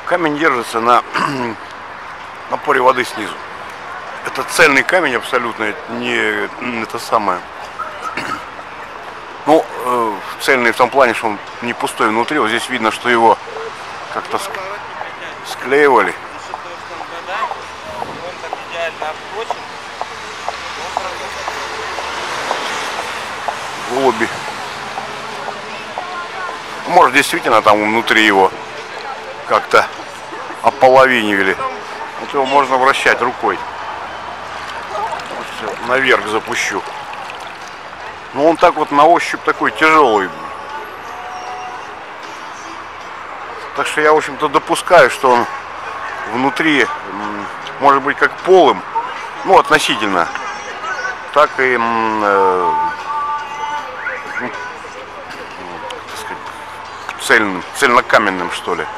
Камень держится на напоре воды снизу. Это цельный камень абсолютно, не это самое. Ну, цельный в том плане, что он не пустой внутри. Вот здесь видно, что его как-то склеивали. Голуби. Может, действительно там внутри его как-то ополовинивали. Вот его можно вращать рукой. Наверх запущу. Но он так вот на ощупь такой тяжелый. Так что я, в общем-то, допускаю, что он внутри может быть как полым, ну, относительно, так и так сказать, цельнокаменным, что ли.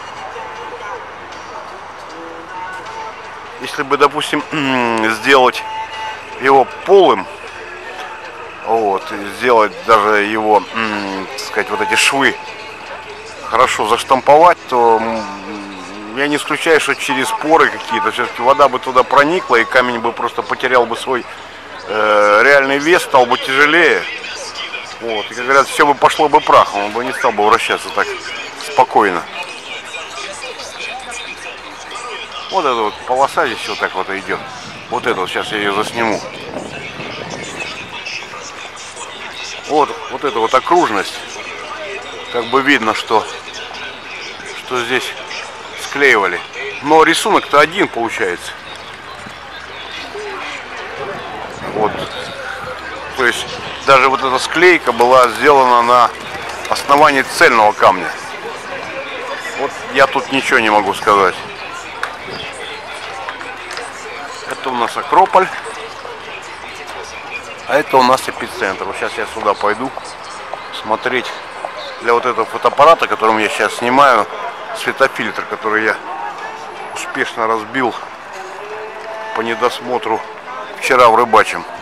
Если бы, допустим, сделать его полым, вот, сделать даже его, так сказать, вот эти швы хорошо заштамповать, то я не исключаю, что через поры какие-то все-таки вода бы туда проникла, и камень бы просто потерял бы свой реальный вес, стал бы тяжелее. Вот, и, как говорят, все бы пошло бы прахом, он бы не стал бы вращаться так спокойно. Вот эта вот полоса здесь вот так вот идет. Вот это вот, сейчас я ее засниму. Вот эта вот окружность. Как бы видно, что здесь склеивали. Но рисунок-то один получается. Вот. То есть даже вот эта склейка была сделана на основании цельного камня. Вот я тут ничего не могу сказать. Это у нас Акрополь, а это у нас эпицентр. Вот сейчас я сюда пойду смотреть для вот этого фотоаппарата, которым я сейчас снимаю, светофильтр, который я успешно разбил по недосмотру вчера в Рыбачьем.